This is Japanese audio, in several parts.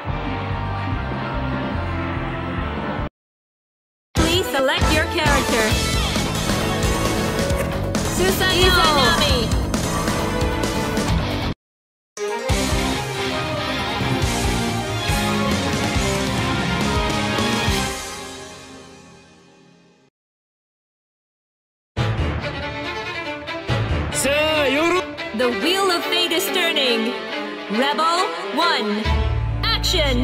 Please select your character. Susanami. The wheel of fate is turning. Rebel 1. Action!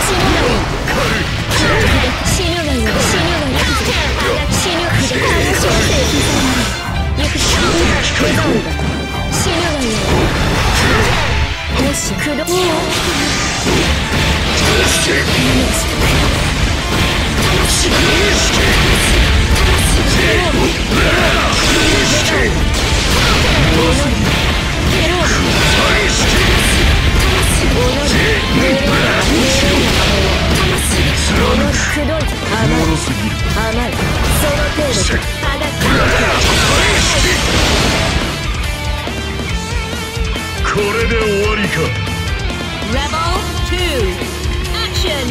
Rebel 2. Action!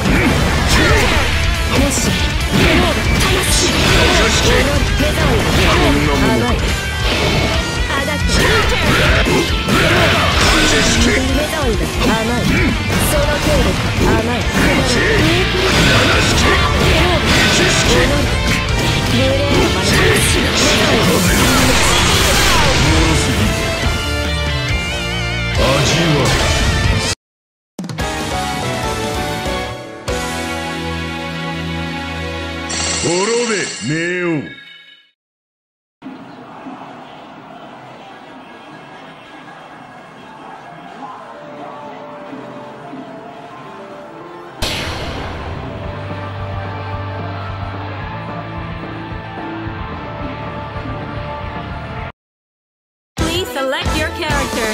Please select your character.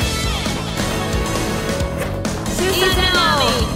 Susanami.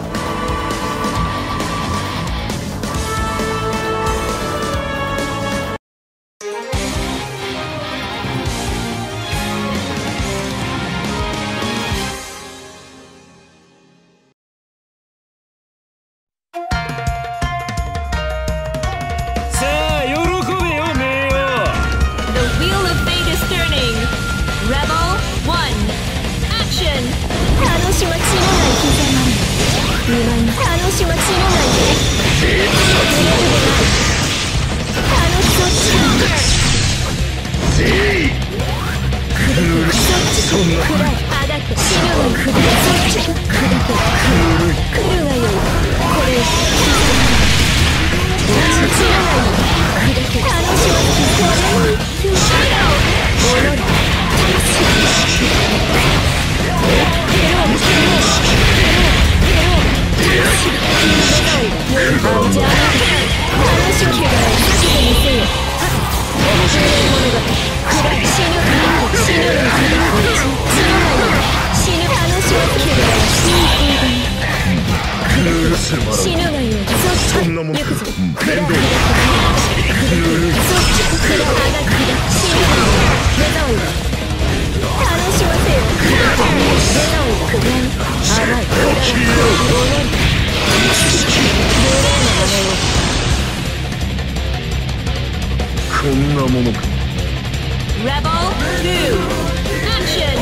Rebel 2. Action!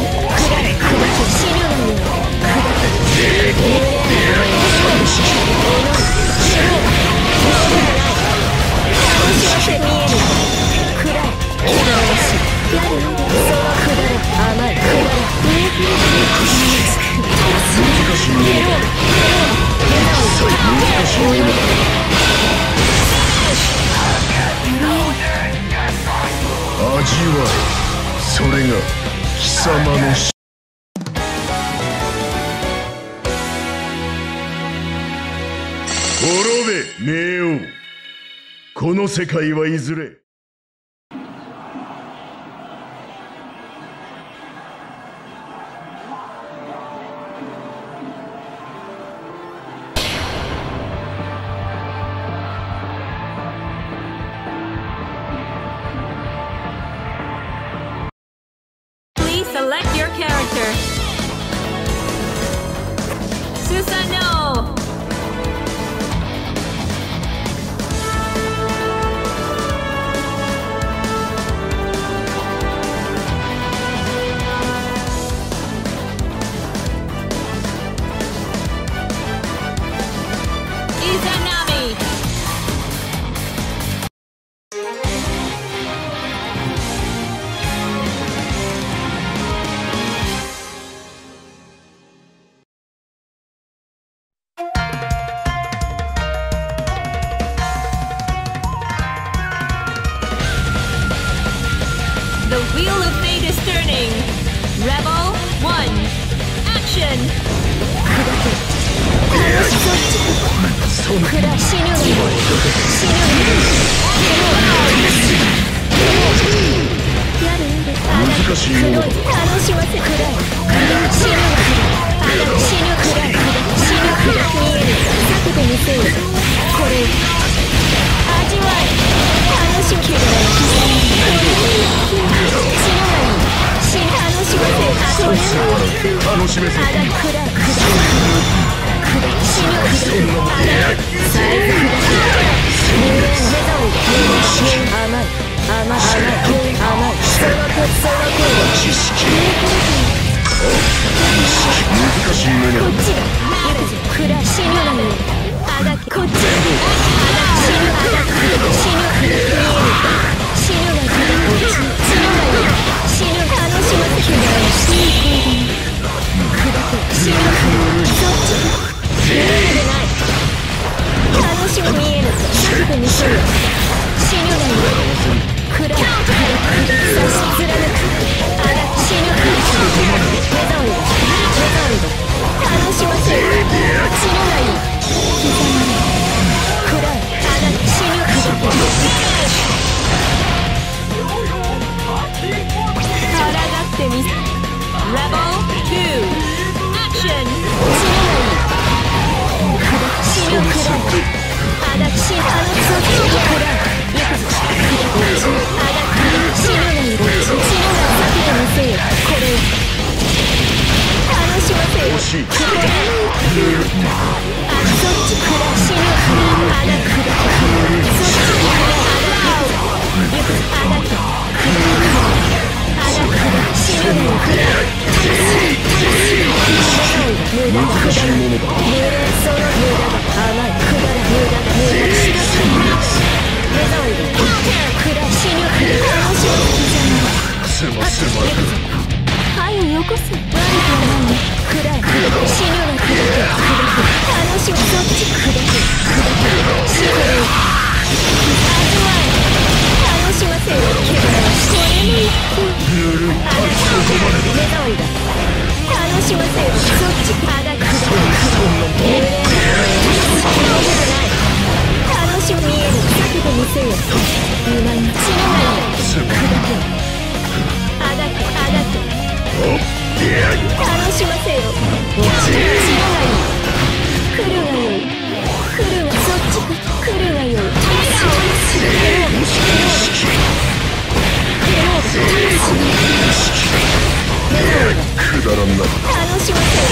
滅べ冥王。この世界はいずれ Select your character. Susanoo. Wheel of Fate is turning. Rebel 1. Action! 難しいものだ。 楽しませくらい。死ぬくらい。死ぬくらい。死ぬくらい。見える。避けてみせよ。これ味わい。楽しむくらい。死ぬ楽しませ。これ楽しめせ。 あだくらい。死ぬくらい。あだ最後くらい。無礼目ざお甘い。甘い。 知識。難しいものだ。 こっちだ。くら死ぬのよ。あだけこっちだ。死ぬあだく死ぬくら死ぬがくらこっち死ぬがよ。死ぬ楽しませくらくらけ死ぬそっち死ぬでない楽しま見える避けてみせよ。死ぬがよ。くら差し貫くあだ死ぬ目ざおい楽しませ死ぬがいい刻まれくらあだ死ぬくらからがってみせ Rebel 2 Action! 死ぬくらあだ死ぬそっちくら行くぞあだ死ぬがいい死ぬが避けてみせよ。これ楽しませよ。 惜しい。 そっちくら死ぬあだくらそっちくらあだ行くぞあだくらあだくら死ぬのくら難しいものだ。 無礼その無駄が甘いくだら無駄が無駄しかし目ざおいでくら死ぬくら楽しむすませまはいよこせ悪くはないねくら死ぬがくだけ楽しむそっちくだけ死ぬ味わい楽しませよけどこれにぬるい。 目ざおいだ楽しませよそっちあだくだ無礼なない楽しむ見える避けてみせようまい死ぬがいいくだけあだけ楽しませよ死ぬがいい来るがよい来るがそっち来るがよいくだらんな。 楽しませよ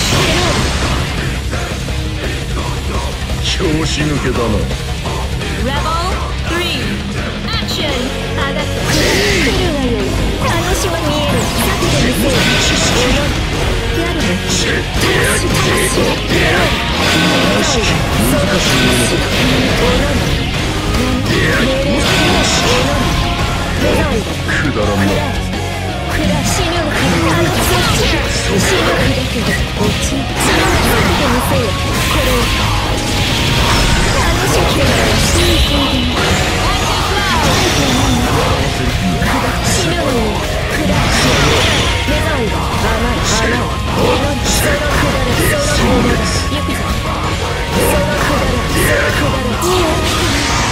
拍子抜けだな。 Rebel 3 Action! あだと来るがよい楽しま見える避けてみせよやるね楽しいくだらんな。 くら死ぬがそっち死ぬだけどこっち死ぬが避けてみせよこれ楽しみだよ死ぬのよくら目ざおい甘いそのくだらそのくだら行くぞそのくだら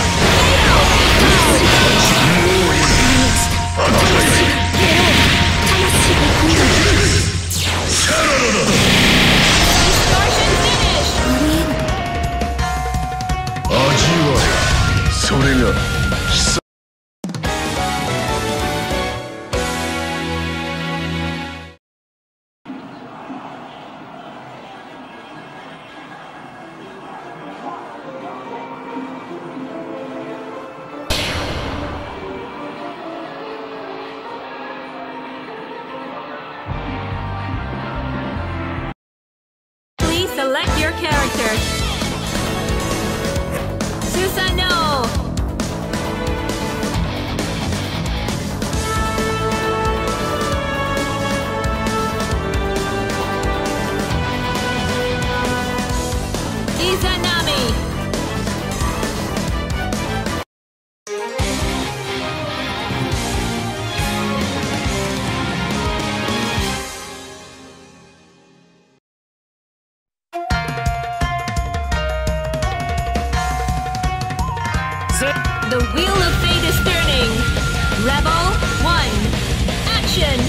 味わい。それが貴様。 Please select your character. Susanoo! Izanami! The wheel of fate is turning. Rebel 1. Action.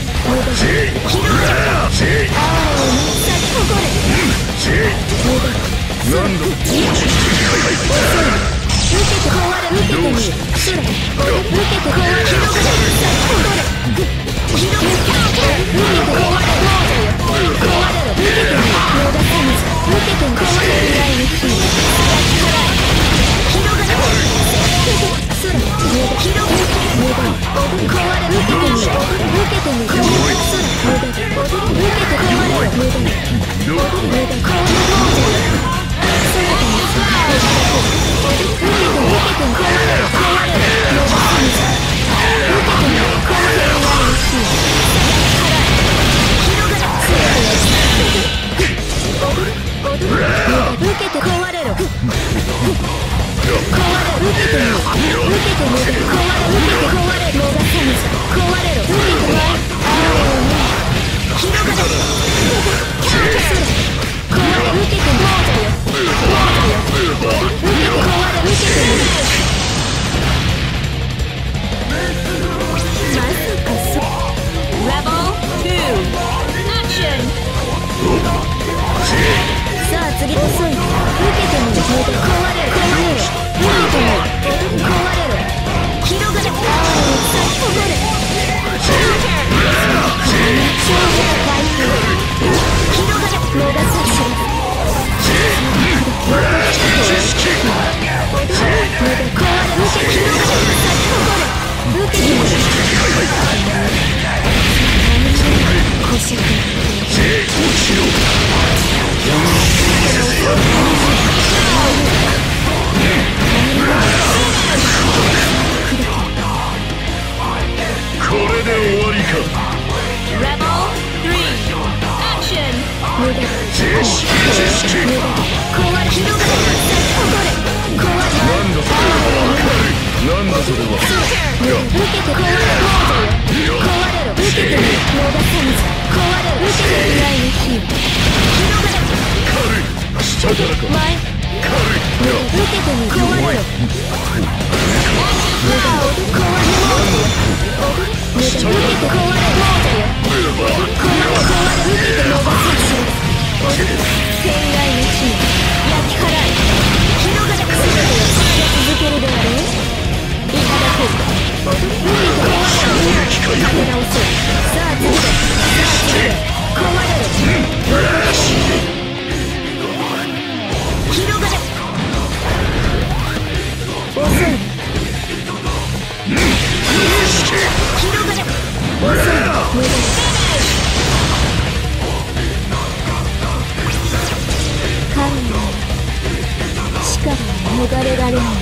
逃れられない。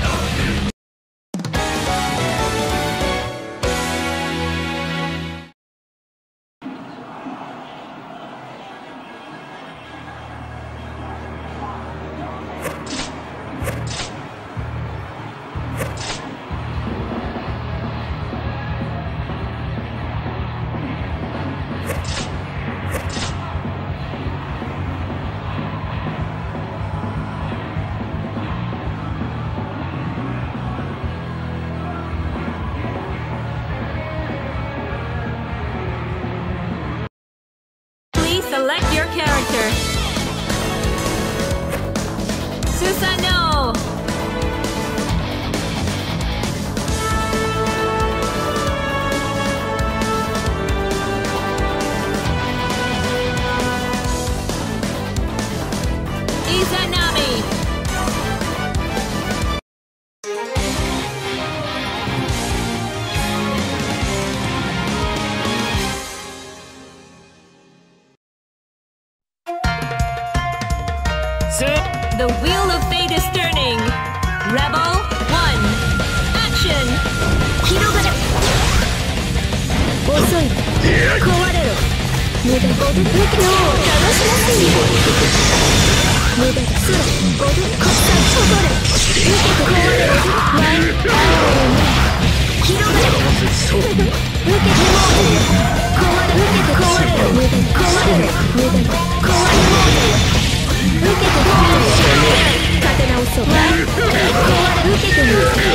Select your character. Susanoo. Izanami. The wheel of fate is turning. Rebel 1. Action. 広がれ。遅い。壊れろ。無駄。今日を楽しませよ。無駄。空。こっさ誇れ。受けて壊れろ。前。広がれ。受けてもうよ。壊れ。受けて壊れろ。無駄。壊れろ。無駄。壊れもうよ。受けてどうぞ立て直そう壊れ受けてみる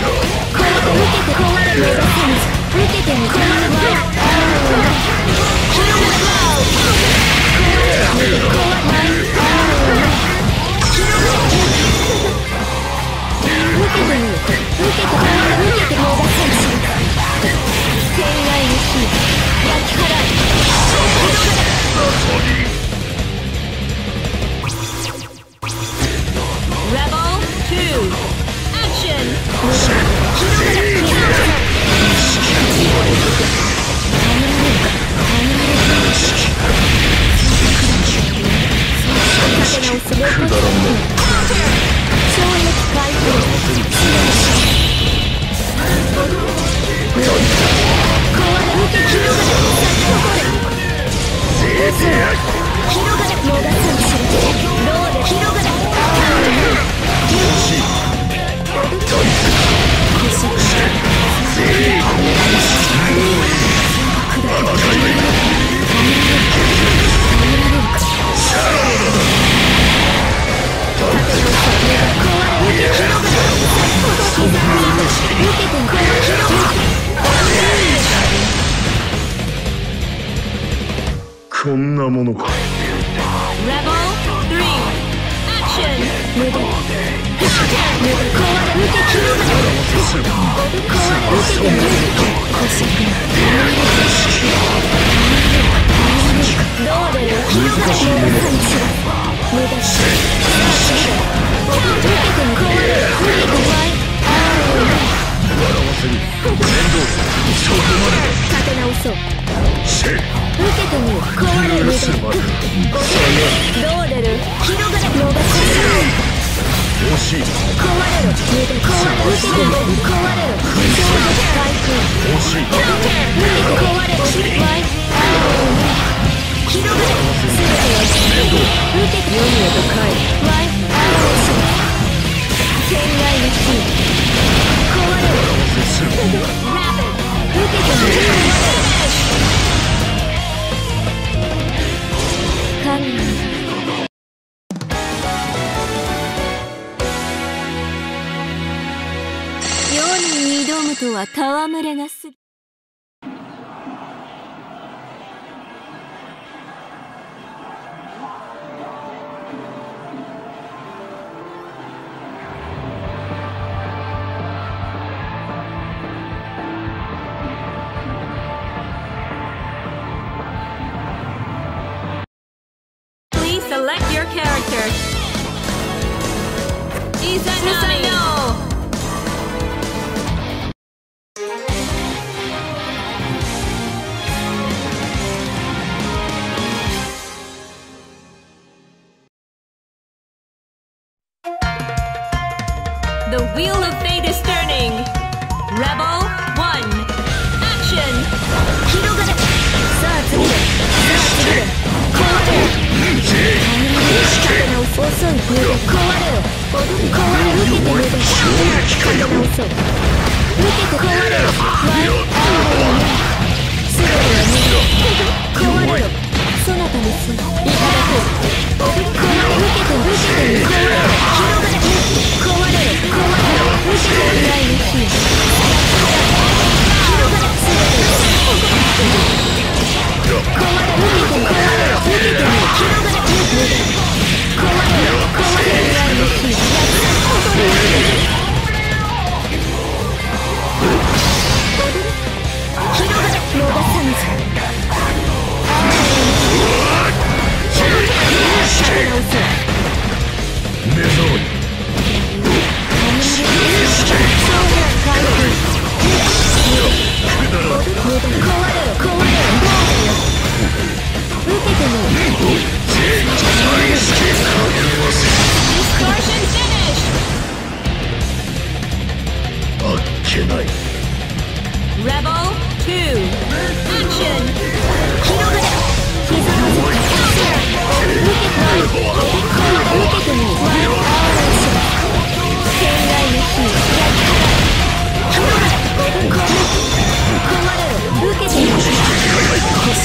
直す。くだらんね。衝撃回復。壊れ受け広がれ。広がれ。もがさんしろ。ローで広がれ。 こんなものか。 Rebel 3 Action 無駄。壊れ受け広がれ。壊れ受けて無駄。欲しくない。どうだよ。広がれ。無駄し。受けても壊れる。受けてない。立て直そう。受けてみよう。壊れる。無駄。どう出る。広がれ。逃がさない。壊れろ。無駄。壊れる。受けてみよう。壊れる。衝撃回復。受けて壊れる。失敗。広がれ。全ては自分。受けてみようと帰る。ワイ。天外の火。壊れる。受けてみよう。世に挑むとは戯れがすぎ。 Select your character. Izanami. The wheel of fate is turning. Rebel 1 Action. 広がれ。さあ次で。壊れる。遅い。無駄。壊れろ。壊れ受けて無駄。立て直そう。受けて壊れろ。すべては無駄。壊れろ。そなたにすいただく。壊れ受けて壊れろ。広がれ。壊れろ。受けて未来の火。広がれ。すべては壊れ受けて壊れろ。受けてみよう。広がれ。無駄。壊れろ。未来の火。広がれ。逃がさぬぞ。立て直そう。 目障り。 Rebel 2 Action 広がれ。膝を受けてみる。天外の火。広がれ。壊れろ。受けてみる。捕食。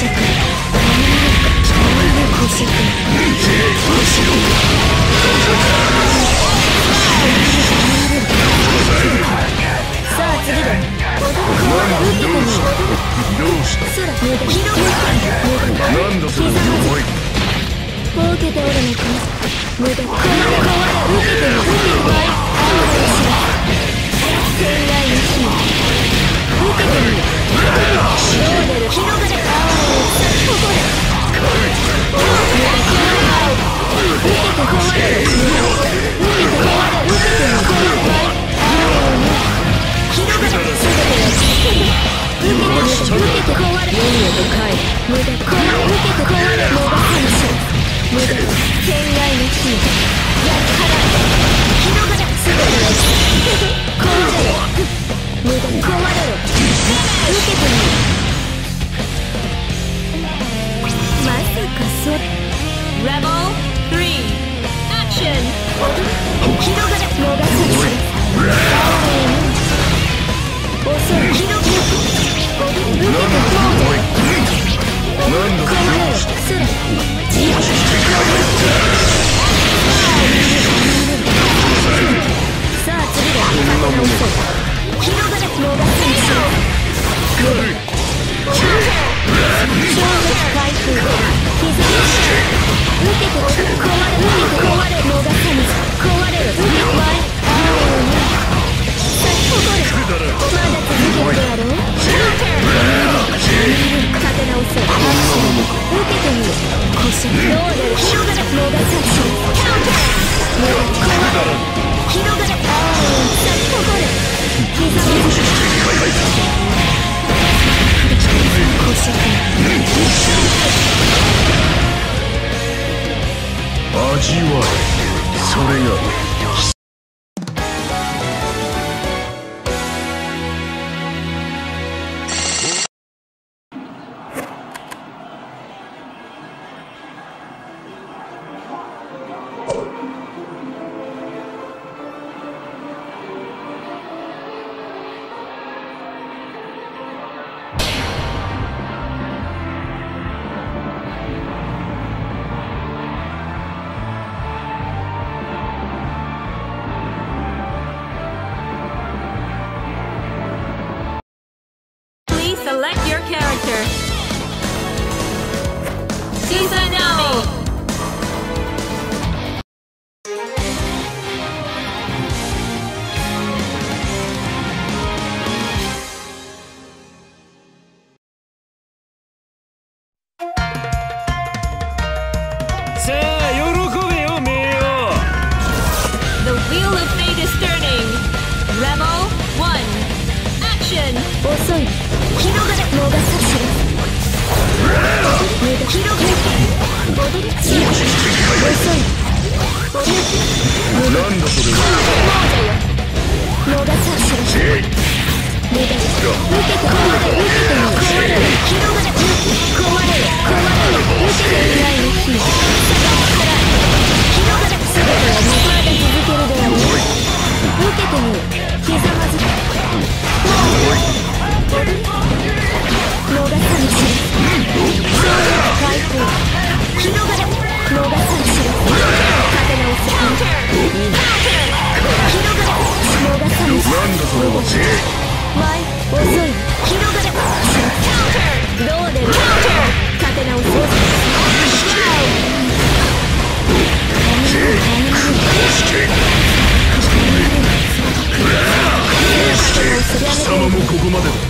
さあ次だ。壊れ受けてみる。 どうした。 空無駄。広がれ。 なんだその思い。 受けておるのか。無駄。壊れ受けてみる。天外の火。受けてみる。どう出る。広がれ。ここで。天外の火。 火やっ払え広がれ全ては壊れろ無駄壊れろ受けてみるまさかそ Rebel 3 Action 広がれ逃さず遅い広がれ受けてみる壊れろ空さあ次だ広がれ逃さず衝撃回復膝受けて壊れ逃さぬ壊れろ前先ほどれまだ続けるであろう立て直そう受けてみる腰どう出る広がれ逃さず広がれ先ほどれ膝を味わえそれが Select your character. Susanoo! The wheel of fate is turning. Rebel 1 Action! 遅い広がれ逃さず広がれ踊り強い遅いなんだそれは逃さず無駄受けてみ広がれ壊れろ受けていないの火広がれ全てはまだ続けるであろう受けてみるひざまずけ逃さぬし衝撃回復広がれ逃さぬし立て直せ広がれ逃さぬしなんだそれは前遅い広がれどう出る立て直せ貴様もここまでだ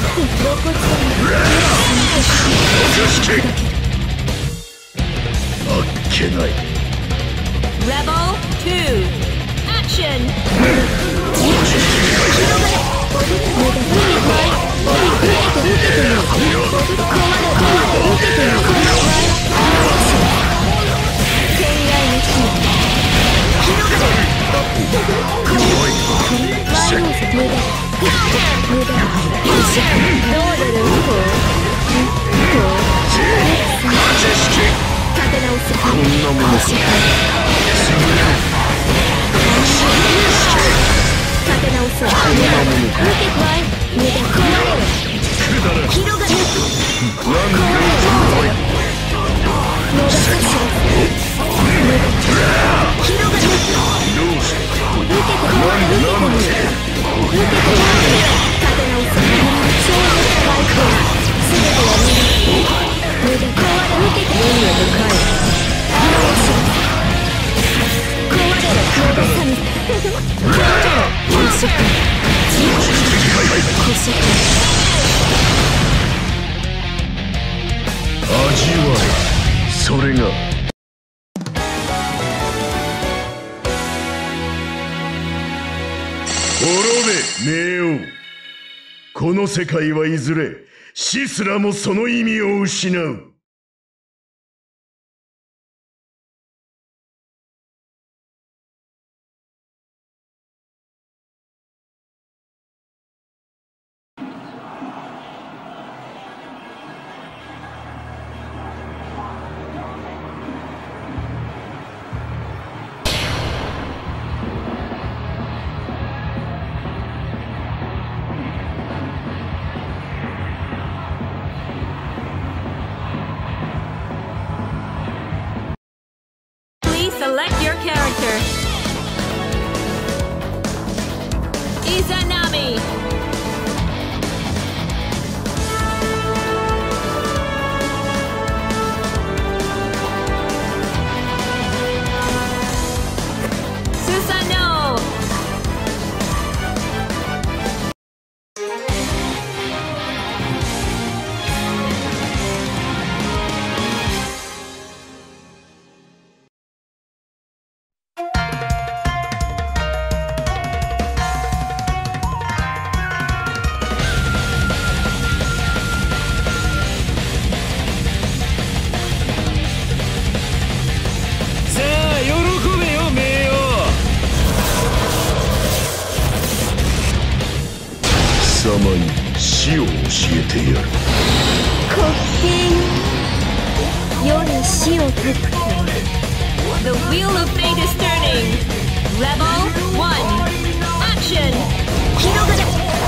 あっけない Rebel 2 Action! こんなもの立て直そう広がれ味わえそれが滅べ冥王。この世界はいずれ死すらもその意味を失う。 enemy. Susanoo. 貴様に死を教えてやる。 滑稽世に死を解くとは。 The wheel of fate is turning. Rebel 1. Action. 広がれ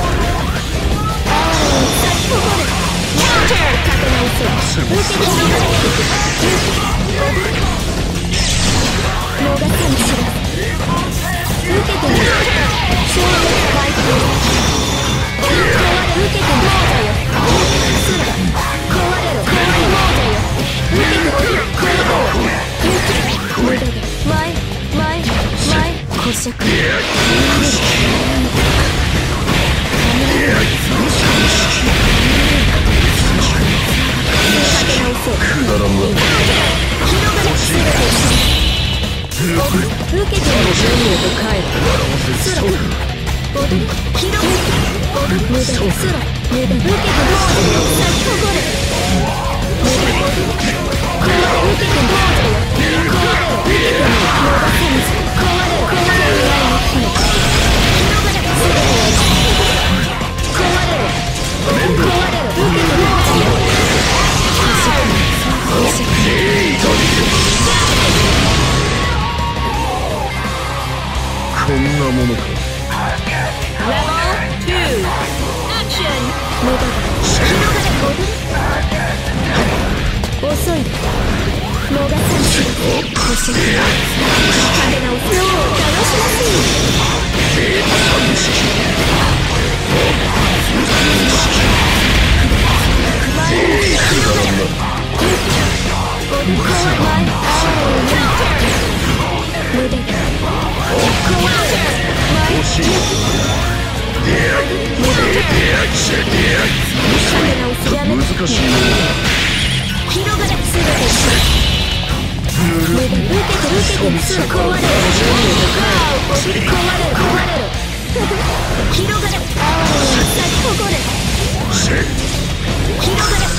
咲き誇る Counter. 立て直そう受けて広がれ逃さぬ知らず受けてみる超絶回復受けてみる空壊れろ壊れよ受けてみる壊れろ無駄だ前固尺くだらんな。 受けてみる順へと帰る空踊る広げ無駄で空無駄受けてみる咲き誇れ無駄で壊れ受けてみる壊れろ受けてみる逃さぬ壊れろ壊れろないの火の広がれ全ては壊れろ壊れろ受けてみるこんなものか。 Level 2. Action. 無駄だ遅い逃さぬし固執立て直す楽しませよ無駄だ難しいな。 広がれ全て無駄受けてすぐ壊れる壊れる広がれ咲き誇れ広がれ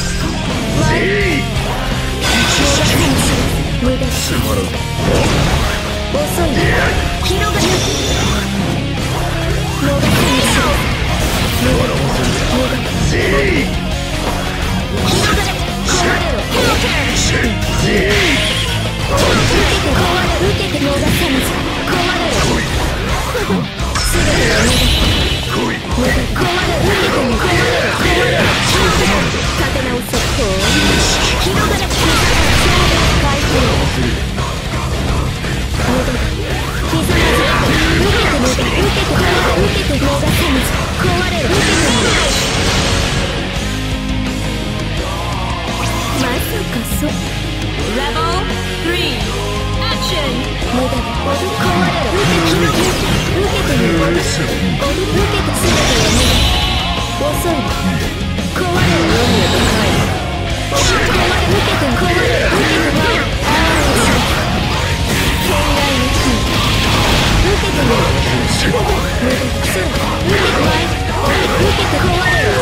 無駄つまらん。 遅い広がれ逃さぬし無駄広がれ壊れろ受けて逃さぬ壊れろ全ては無駄壊れろ受けても壊れろ立て直そう広がれ回復無駄だひざまずけ受けて逃さぬ壊れろ受けてもまさかそう Level 3. Action. 無駄だ壊れろ受けてみる受けて全ては無駄遅い壊れろ海へと帰る受けて壊れろ受けてみるああ天外に火受けてみる無駄そう受けて壊れろ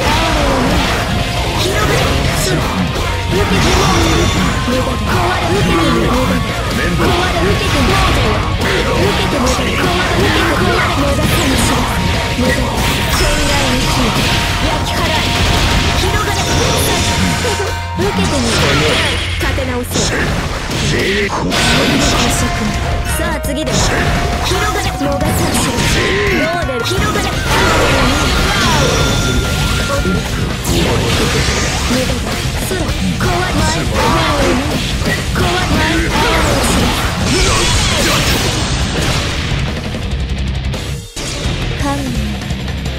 広がれそう受けてみる無駄壊れ受けてみる無駄壊れ受けてみる受けて無駄壊れ受けて壊れ無駄かもしれ無駄天外に火焼き払え広がれ受けてみる立て直そうさあ次だ広がれ逃さんしろどう出る広がれ無駄だ空壊れ前壊れ前神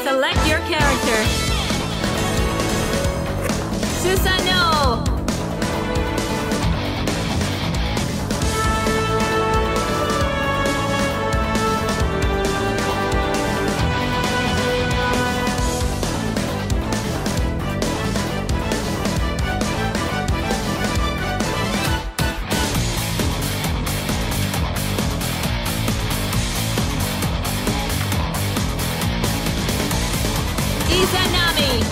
Select your character. Susanoo! Izanami!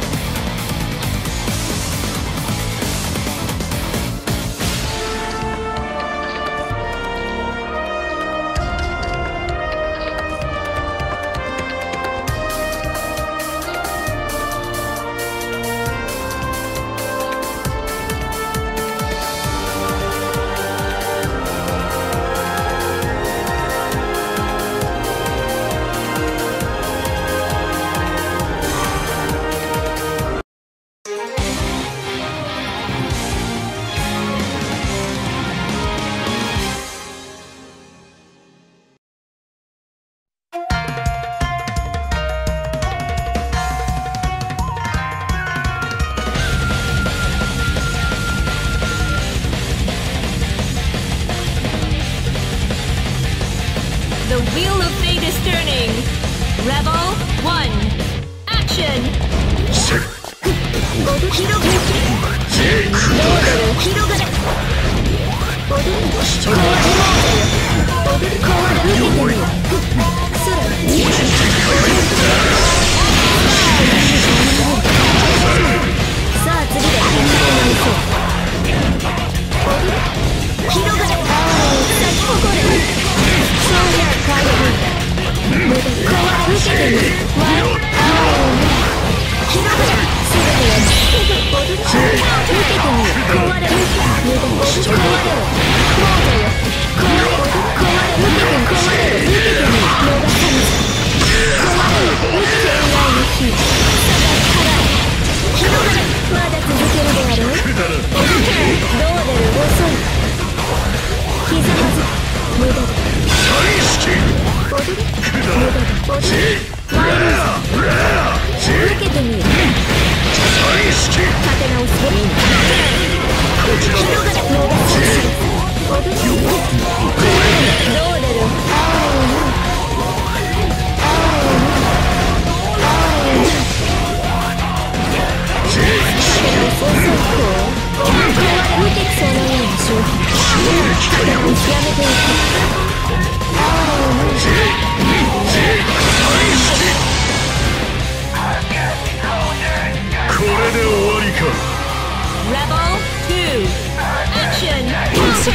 The wheel of fate is turning. Rebel 1. Action! ボブ広がれローデル広がれボブ壊れボブ壊れ受けてみよそれさあ次で展開を見そうボブ広がれ咲き誇れそうや回復ボブ壊れ受けてみる広がれ全てやるボブ受けてみる壊れるボブ壊れるモードよ壊れる受けてみる壊れる受けてみる逃さぬ壊れる受けていないの日さが払え広がれまだ続けるであろうどう出る遅いひざまず無駄だボブ無駄だボブ参るぞ受けてみる立て直すべき広がれ逃さぬボブどう出る無敵そうなような勝負やめていくこれで終わりか Rebel 2. Action! Counter!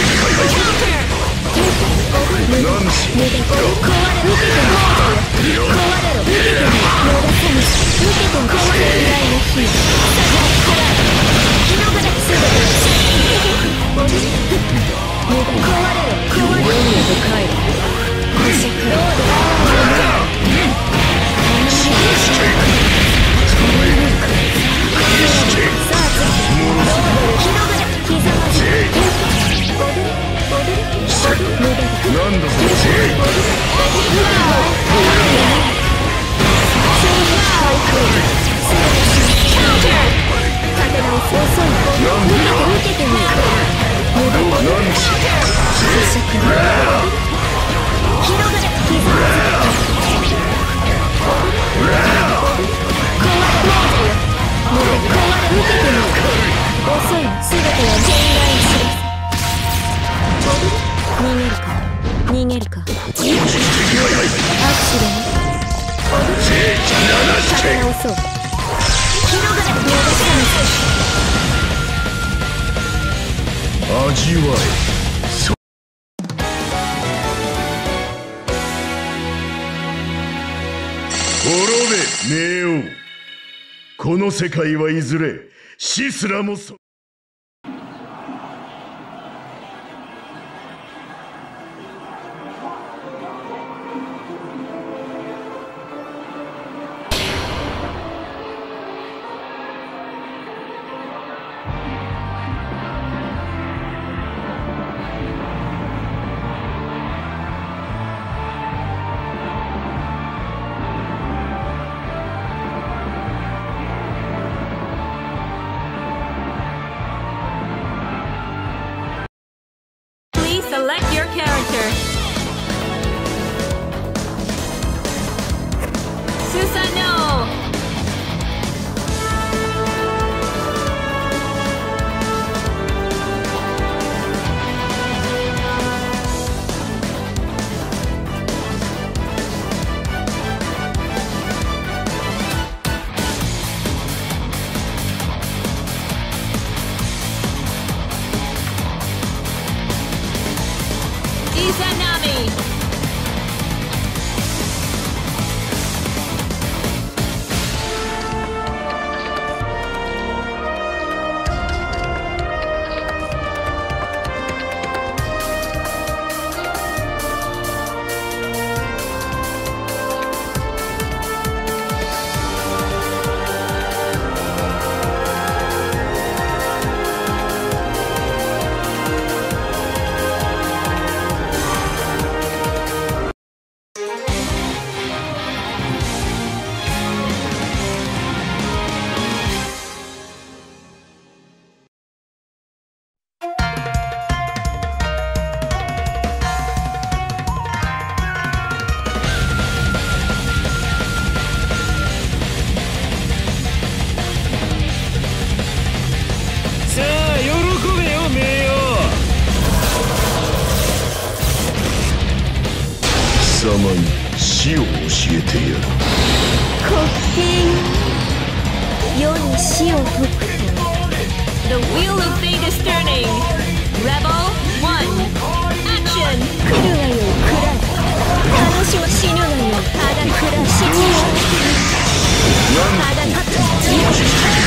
何して直そう。広がれ逃がさ味わえ。滅べ冥王。この世界はいずれ死すらもそ Select your character. Susanoo! Izanami! 貴様に死を教えてやる。 滑稽よ。世に死を解くと The wheel of fate is turning. Rebel 1. Action! 来るがよい暗い。楽しむ死ぬがよい。ただ暗い死ぬよ。ただ勝つ死ぬ。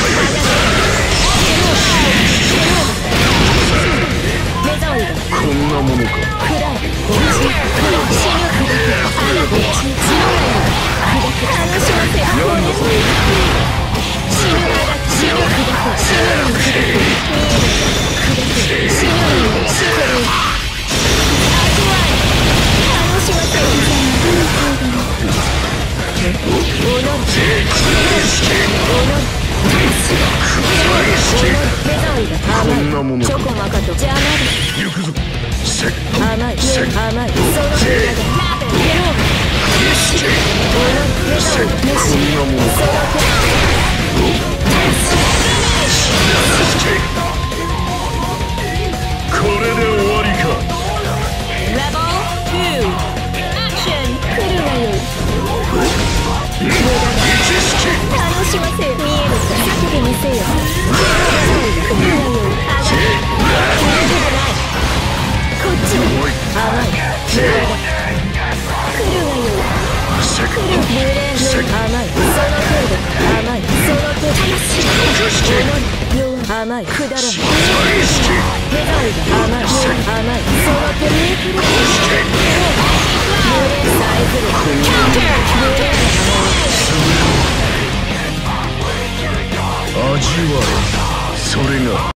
目障りだ。 こんなものか。 暗い。死ぬ。あらこっち死ぬがよい。楽しませる。死ぬがよい。死ぬがよい。死ぬがよい。死ぬがよい。死ぬがよい。味わえ。楽しませる。おのり。目障りだ。 こんなものチョコマカと邪魔だ。 行くぞ。せっ甘い甘いその手がこんなものか。これで終わりか。 Rebel 2. Action! 来るがよい。楽しませよ。見えるか。避けてみせよ。来るがよい。上がる。こっちに甘い。来るがよい。来る。無礼の甘い。その程度。甘い。その程度。甘い。くだらない。目障りだ。甘い。甘い。その程度。無礼さえずる。無礼味わえ。それが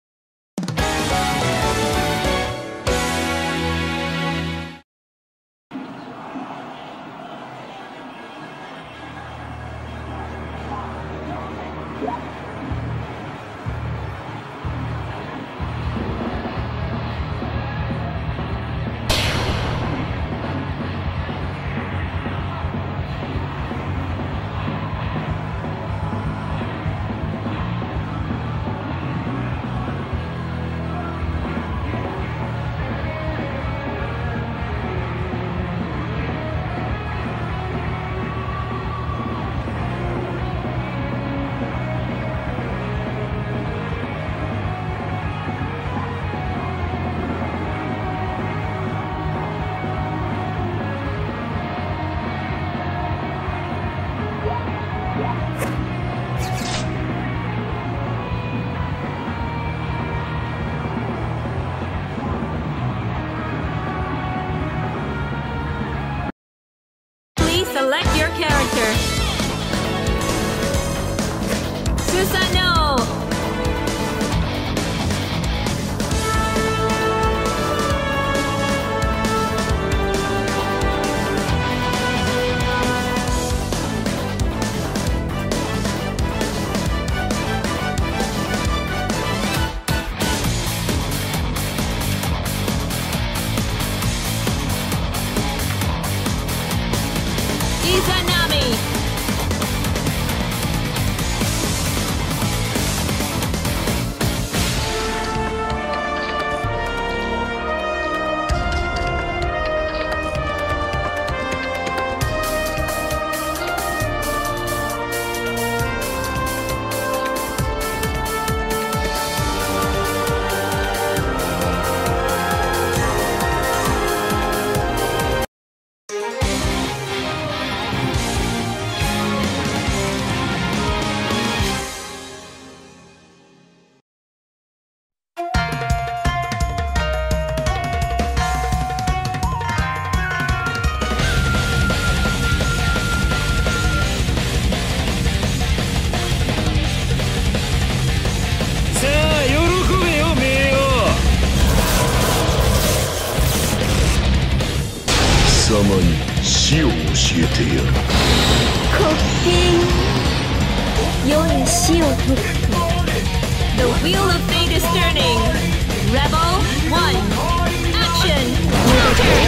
に死を教えてやる。 滑稽世に死を解く。 The wheel of fate is turning. Rebel 1. Action. Counter.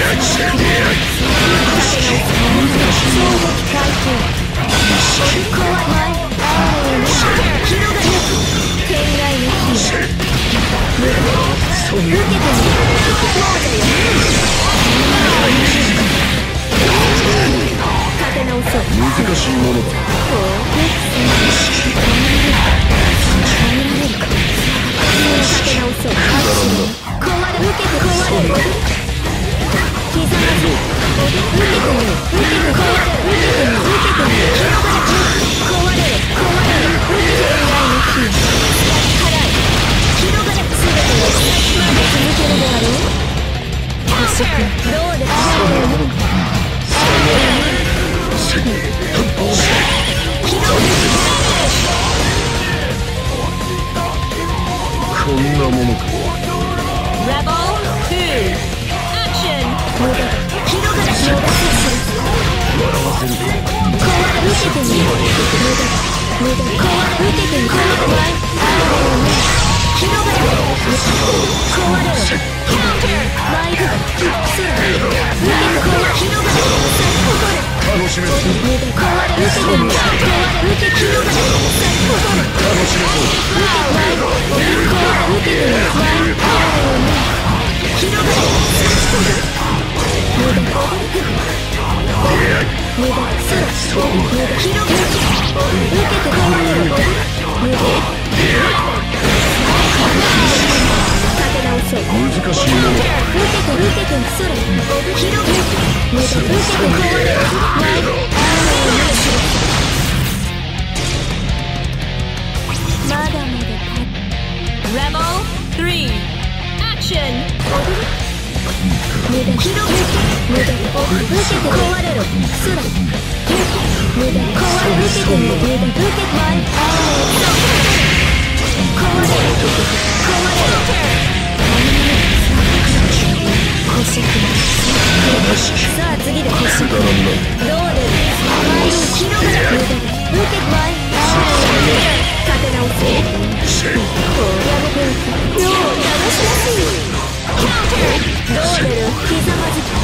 難しいものだ。こんなものか。 Rebel 2. Action. 楽しめそう。難しいものだ。 Rebel 3. Action. さあ次で欲しい。どう出る？立て直せ。やめておけ。よう楽しましい。どう出る？ひざまずき。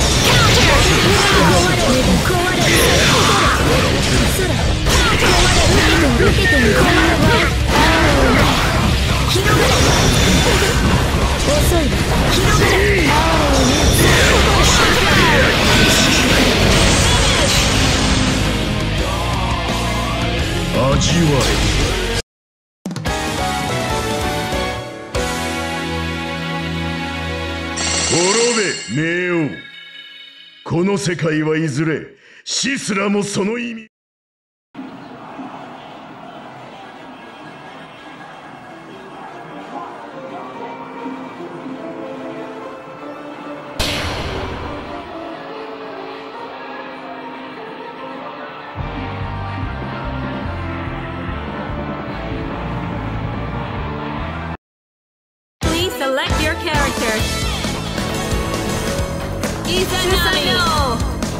壊れる。受けてみる。広がれ。遅い。広がれ。 味わえ。滅べ冥王。この世界はいずれ死すらもその意味。 Select your character. Izanami.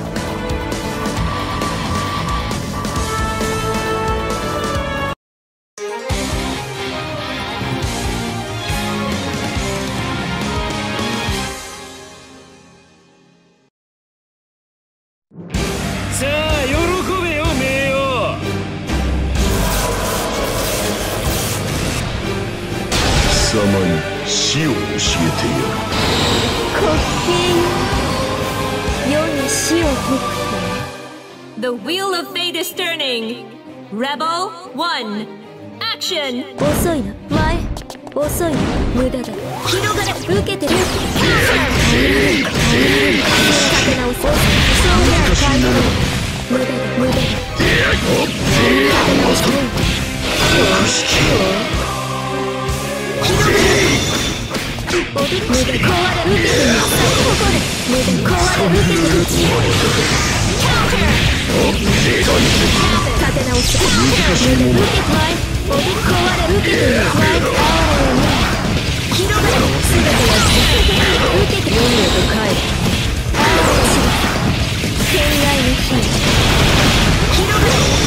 Samaに死を教えてやる。 滑稽世に死を解く。 The wheel of fate is turning. Rebel 1. Action. 遅いな前。遅いな無駄だ。広がれ。受けてる。立て直そう。そうだ。無駄だ無駄だ。立て直そう。 天外の火広がれ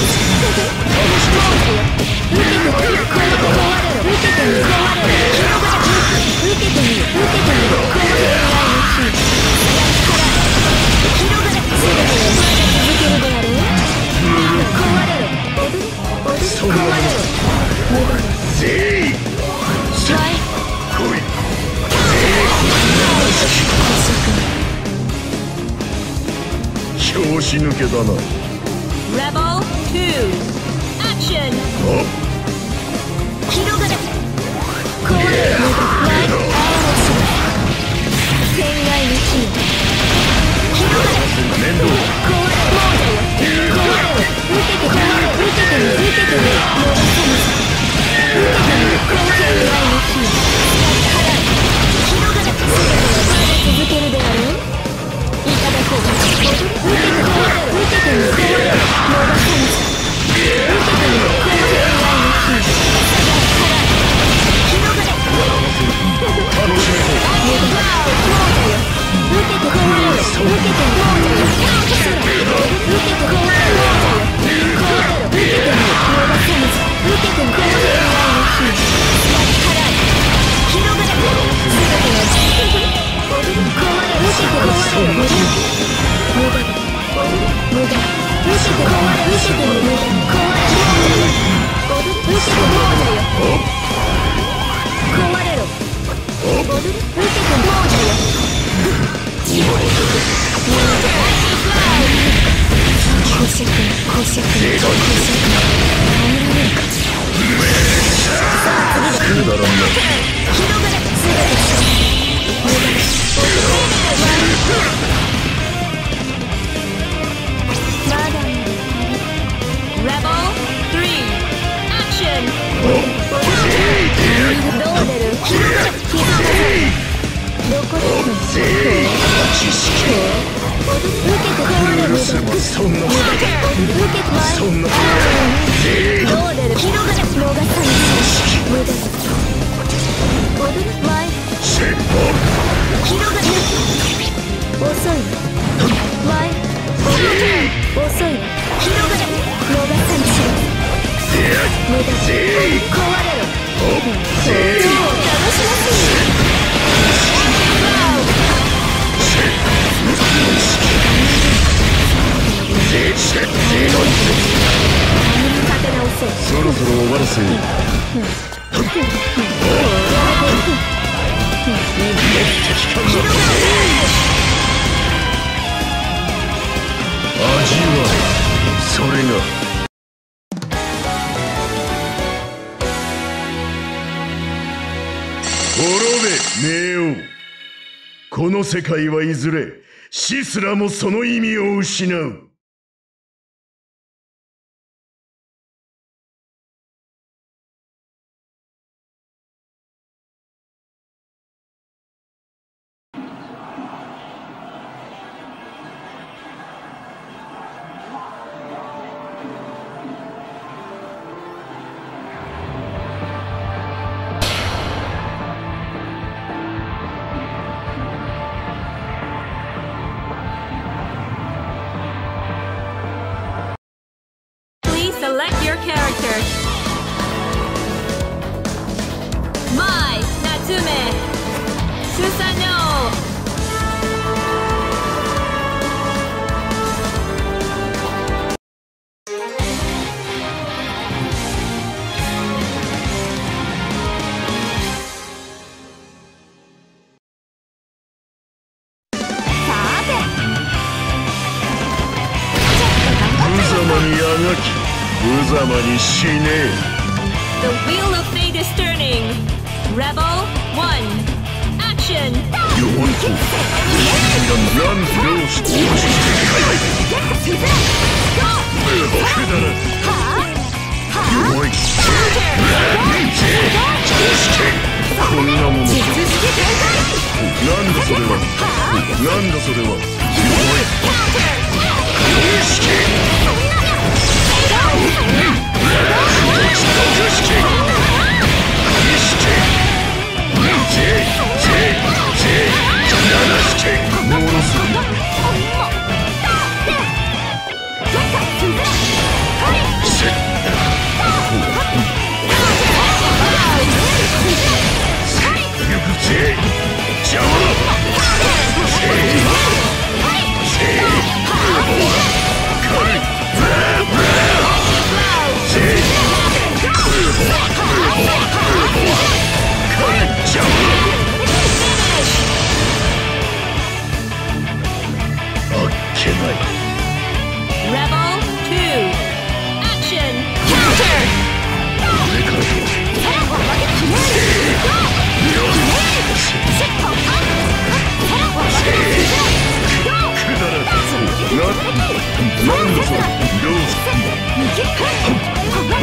受けてみよ壊れろ受けてみよ壊れろ広がれ受けてみよ天外の火広がれ全てをまだ続けるであろう壊れろ踊れ壊れろせい来い拍子抜けだな。 Rebel 2 Action 広がれ壊れろ天外の火広がれ面倒壊れろもうだよ壊れろ受けて壊れろ受けてみ受けてみもう受けてみ天外の火広がれ全てをまだ続けるであろういただこう受けて壊れろ受けてみ壊れろもう受けてみ天外の火広がれ楽しめそう。 もうだよ受けて壊れろ受けてもうだよ受けて壊れろ受けてみもう受けてみ天外の火広がれ全ての壊れ受けて壊れろ無駄だ無駄受けて壊れ受けてみ壊れ受けてもうだよ壊れろ受けてもうだよ Rebel 3 Action どう出るどこで受けて壊れるそんな受けてどう出る広がれ逃さない無駄だ踊る前広がれ遅い前遅い広がれ逃さない無駄壊れろ超楽しませるそろそろ終わらせよう。味はそれが滅べネオ。この世界はいずれ死すらもその意味を失う。 Select your character. Mai Natsume Susano. The wheel of fate is turning. Rebel 1 Action.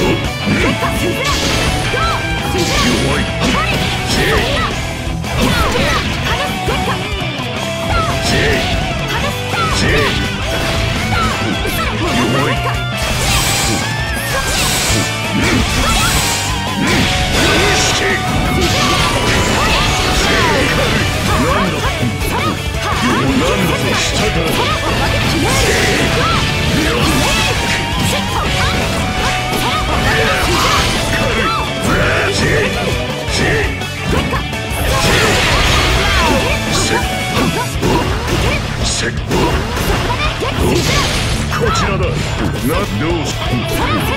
こちらだ。どうし